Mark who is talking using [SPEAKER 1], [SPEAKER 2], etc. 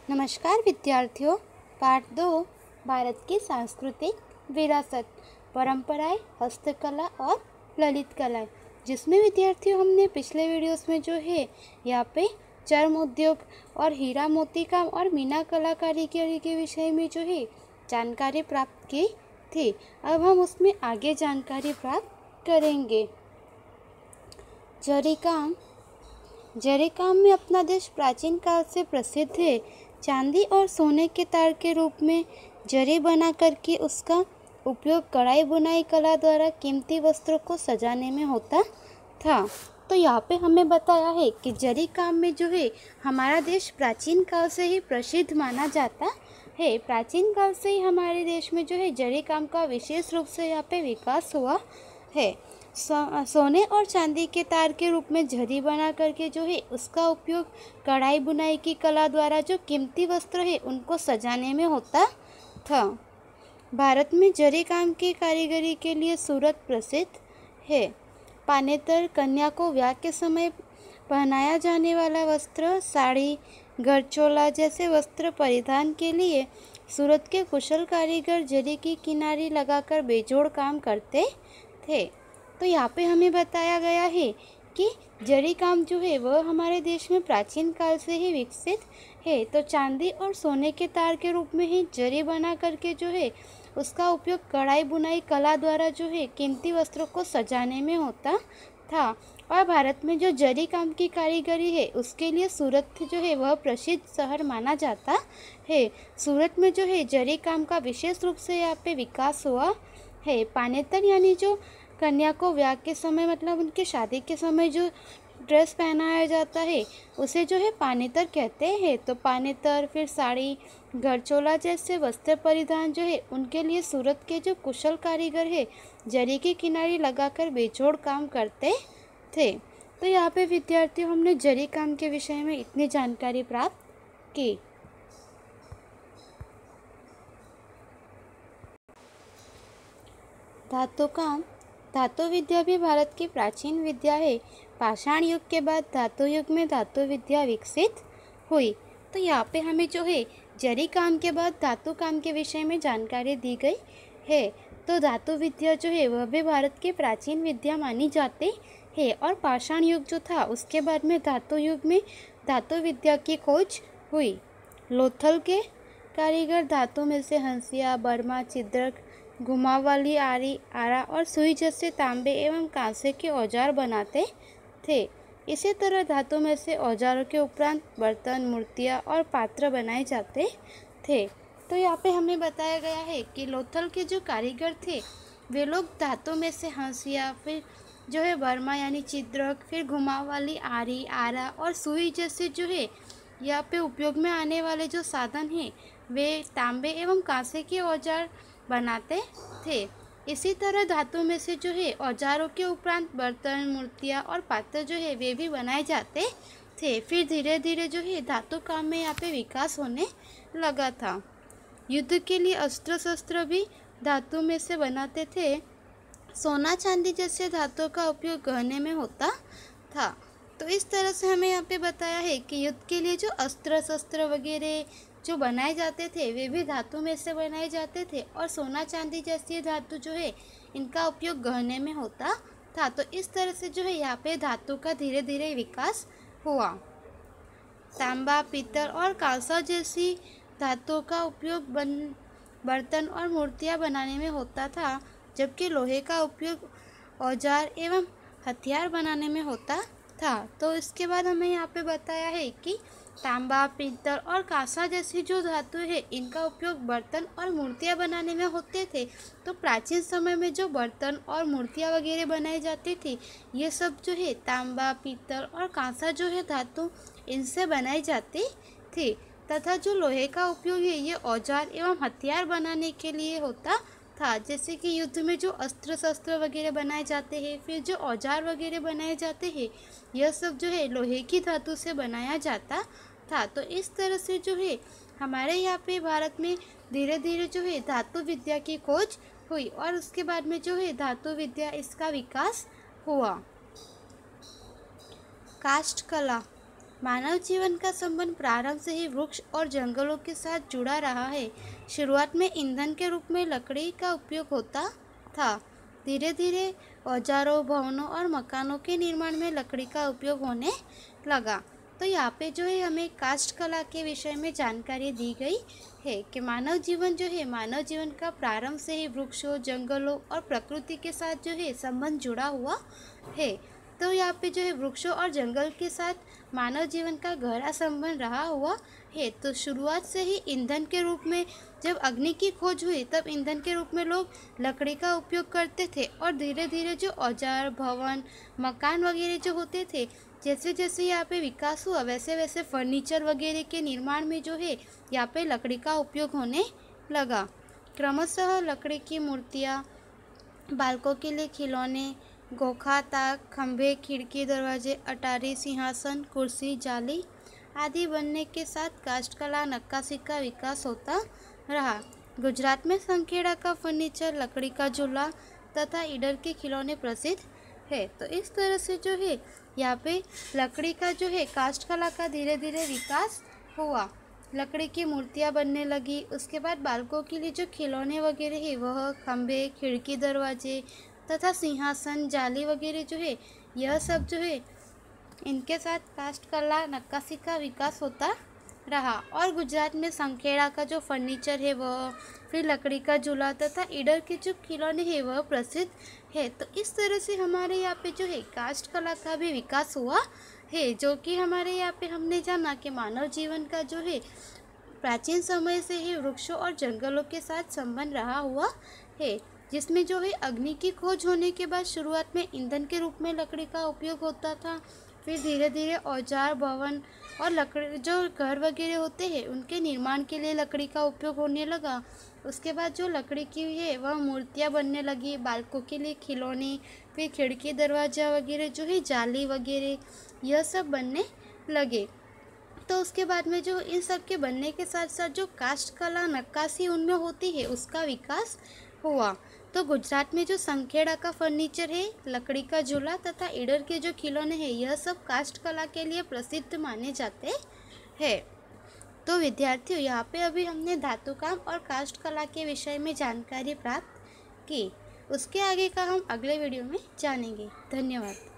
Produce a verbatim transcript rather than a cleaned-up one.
[SPEAKER 1] नमस्कार विद्यार्थियों। पाठ दो, भारत की सांस्कृतिक विरासत, परंपराएं, हस्तकला और ललित कलाएं, जिसमें विद्यार्थियों हमने पिछले वीडियोस में जो है यहाँ पे चर्म उद्योग और हीरा मोती काम और मीना कलाकारी के, के विषय में जो है जानकारी प्राप्त की थी। अब हम उसमें आगे जानकारी प्राप्त करेंगे। जरी काम जरी काम में अपना देश प्राचीन काल से प्रसिद्ध है। चांदी और सोने के तार के रूप में जरी बना करके उसका उपयोग कढ़ाई बुनाई कला द्वारा कीमती वस्त्रों को सजाने में होता था। तो यहाँ पे हमें बताया है कि जरी काम में जो है हमारा देश प्राचीन काल से ही प्रसिद्ध माना जाता है। प्राचीन काल से ही हमारे देश में जो है जरी काम का विशेष रूप से यहाँ पे विकास हुआ है। सो, सोने और चांदी के तार के रूप में जरी बना करके जो है उसका उपयोग कढ़ाई बुनाई की कला द्वारा जो कीमती वस्त्र है उनको सजाने में होता था। भारत में जरी काम की कारीगरी के लिए सूरत प्रसिद्ध है। पानेतर कन्या को ब्याह के समय पहनाया जाने वाला वस्त्र, साड़ी, गरचोला जैसे वस्त्र परिधान के लिए सूरत के कुशल कारीगर जरी की किनारी लगाकर बेजोड़ काम करते थे। तो यहाँ पे हमें बताया गया है कि जरी काम जो है वह हमारे देश में प्राचीन काल से ही विकसित है। तो चांदी और सोने के तार के रूप में ही जरी बना करके जो है उसका उपयोग कढ़ाई बुनाई कला द्वारा जो है कीमती वस्त्रों को सजाने में होता था। और भारत में जो जरी काम की कारीगरी है उसके लिए सूरत जो है वह प्रसिद्ध शहर माना जाता है। सूरत में जो है जरी काम का विशेष रूप से यहाँ पे विकास हुआ है। पानेतर यानी जो कन्या को ब्याह के समय मतलब उनकी शादी के समय जो ड्रेस पहनाया जाता है उसे जो है पानेतर कहते हैं। तो पानेतर, फिर साड़ी, गरचोला जैसे वस्त्र परिधान जो है उनके लिए सूरत के जो कुशल कारीगर है जरी की किनारी लगाकर बेजोड़ काम करते थे। तो यहाँ पे विद्यार्थियों हमने जरी काम के विषय में इतनी जानकारी प्राप्त की। धातु काम धातु विद्या भी भारत की प्राचीन विद्या है। पाषाण युग के बाद धातु युग में धातु विद्या विकसित हुई। तो यहाँ पे हमें जो है जरी काम के बाद धातु काम के विषय में जानकारी दी गई है। तो धातु विद्या जो है वह भी भारत की प्राचीन विद्या मानी जाती है। और पाषाण युग जो था उसके बाद में धातु युग में धातु विद्या की खोज हुई। लोथल के कारीगर धातु में से हंसिया, बर्मा, छिद्रक, घुमाव वाली आरी, आरा और सुई जैसे तांबे एवं कांसे के औजार बनाते थे। इसी तरह धातु में से औजारों के उपरांत बर्तन, मूर्तियाँ और पात्र बनाए जाते थे। तो यहाँ पे हमें बताया गया है कि लोथल के जो कारीगर थे वे लोग धातु में से हंसिया, फिर जो है बर्मा यानी छिद्रक, फिर घुमाव वाली आरी, आरा और सुई जैसे जो है यहाँ पे उपयोग में आने वाले जो साधन हैं वे तांबे एवं कांसे के औजार बनाते थे। इसी तरह धातु में से जो है औजारों के उपरांत बर्तन, मूर्तियाँ और पात्र जो है वे भी बनाए जाते थे। फिर धीरे धीरे जो है धातु काम में यहाँ पे विकास होने लगा था। युद्ध के लिए अस्त्र शस्त्र भी धातु में से बनाते थे। सोना चांदी जैसे धातुओं का उपयोग गहने में होता था। तो इस तरह से हमें यहाँ पे बताया है कि युद्ध के लिए जो अस्त्र शस्त्र वगैरह जो बनाए जाते थे वे भी धातु में से बनाए जाते थे। और सोना चांदी जैसी धातु जो है इनका उपयोग गहने में होता था। तो इस तरह से जो है यहाँ पे धातु का धीरे धीरे विकास हुआ। तांबा, पीतल और कांसा जैसी धातुओं का उपयोग बन बर्तन और मूर्तियाँ बनाने में होता था, जबकि लोहे का उपयोग औजार एवं हथियार बनाने में होता था। तो इसके बाद हमें यहाँ पे बताया है कि तांबा, पीतल और कांसा जैसी जो धातु है इनका उपयोग बर्तन और मूर्तियाँ बनाने में होते थे। तो प्राचीन समय में जो बर्तन और मूर्तियाँ वगैरह बनाई जाती थी ये सब जो है तांबा, पीतल और कांसा जो है धातु इनसे बनाई जाती थी। तथा जो लोहे का उपयोग है ये औजार एवं हथियार बनाने के लिए होता था। जैसे कि युद्ध में जो अस्त्र शस्त्र वगैरह बनाए जाते हैं, फिर जो औजार वगैरह बनाए जाते हैं यह सब जो है लोहे की धातु से बनाया जाता था। तो इस तरह से जो है हमारे यहाँ पे भारत में धीरे धीरे जो है धातु विद्या की खोज हुई और उसके बाद में जो है धातु विद्या इसका विकास हुआ। काष्ठ कला मानव जीवन का संबंध प्रारंभ से ही वृक्ष और जंगलों के साथ जुड़ा रहा है। शुरुआत में ईंधन के रूप में लकड़ी का उपयोग होता था। धीरे धीरे औजारों, भवनों और मकानों के निर्माण में लकड़ी का उपयोग होने लगा। तो यहाँ पे जो है हमें काष्ठ कला के विषय में जानकारी दी गई है कि मानव जीवन जो है मानव जीवन का प्रारंभ से ही वृक्षों, जंगलों और प्रकृति के साथ जो है संबंध जुड़ा हुआ है। तो यहाँ पे जो है वृक्षों और जंगल के साथ मानव जीवन का गहरा संबंध रहा हुआ है। तो शुरुआत से ही ईंधन के रूप में जब अग्नि की खोज हुई तब ईंधन के रूप में लोग लकड़ी का उपयोग करते थे और धीरे धीरे जो औजार, भवन, मकान वगैरह जो होते थे, जैसे जैसे यहाँ पे विकास हुआ वैसे वैसे फर्नीचर वगैरह के निर्माण में जो है यहाँ पे लकड़ी का उपयोग होने लगा। क्रमशः लकड़ी की मूर्तियाँ, बालकों के लिए खिलौने, गोखा, ताक, खंभे, खिड़की, दरवाजे, अटारी, सिंहासन, कुर्सी, जाली आदि बनने के साथ काष्ठकला, नक्काशी का विकास होता रहा। गुजरात में संखेड़ा का फर्नीचर, लकड़ी का झूला तथा ईडर के खिलौने प्रसिद्ध है। तो इस तरह से जो है यहाँ पे लकड़ी का जो है काष्ठकला का धीरे धीरे विकास हुआ। लकड़ी की मूर्तियाँ बनने लगी। उसके बाद बालकों के लिए जो खिलौने वगैरह है वह खंभे, खिड़की, दरवाजे तथा सिंहासन, जाली वगैरह जो है यह सब जो है इनके साथ काष्ठकला, नक्काशी का विकास होता रहा। और गुजरात में संखेड़ा का जो फर्नीचर है वह, फिर लकड़ी का झूला तथा ईडर के जो खिलौने हैं वह प्रसिद्ध है। तो इस तरह से हमारे यहाँ पे जो है काष्ठकला का भी विकास हुआ है, जो कि हमारे यहाँ पे हमने जाना कि मानव जीवन का जो है प्राचीन समय से ही वृक्षों और जंगलों के साथ संबंध रहा हुआ है, जिसमें जो है अग्नि की खोज होने के बाद शुरुआत में ईंधन के रूप में लकड़ी का उपयोग होता था। फिर धीरे धीरे औजार, भवन और लकड़ी जो घर वगैरह होते हैं उनके निर्माण के लिए लकड़ी का उपयोग होने लगा। उसके बाद जो लकड़ी की है वह मूर्तियाँ बनने लगी, बालकों के लिए खिलौने, फिर खिड़की, दरवाजा वगैरह जो है जाली वगैरह यह सब बनने लगे। तो उसके बाद में जो इन सब के बनने के साथ साथ जो काष्ठकला, नक्काशी उनमें होती है उसका विकास हुआ। तो गुजरात में जो संखेड़ा का फर्नीचर है, लकड़ी का झूला तथा ईडर के जो खिलौने हैं यह सब काष्ठकला के लिए प्रसिद्ध माने जाते हैं। तो विद्यार्थियों, यहाँ पे अभी हमने धातु काम और काष्ठकला के विषय में जानकारी प्राप्त की। उसके आगे का हम अगले वीडियो में जानेंगे। धन्यवाद।